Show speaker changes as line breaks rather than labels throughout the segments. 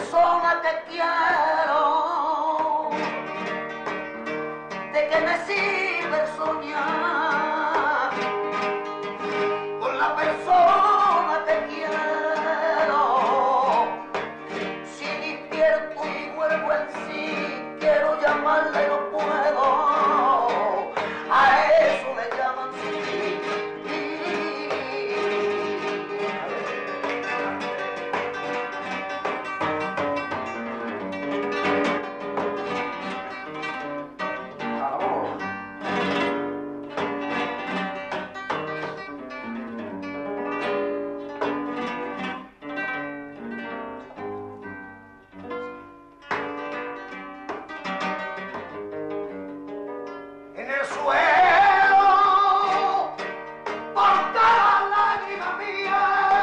persona que quiero, ¿de qué me sirve soñar con la persona que quiero? Si despierto y vuelvo en sí, quiero llamarla y no puedo. A eso le llaman sí. En el suelo, por cada lágrima mía,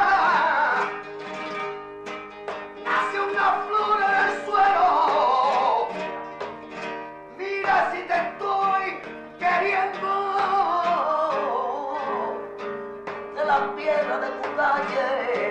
nace una flor en el suelo. Mira si te estoy queriendo, de la piedra de tu calle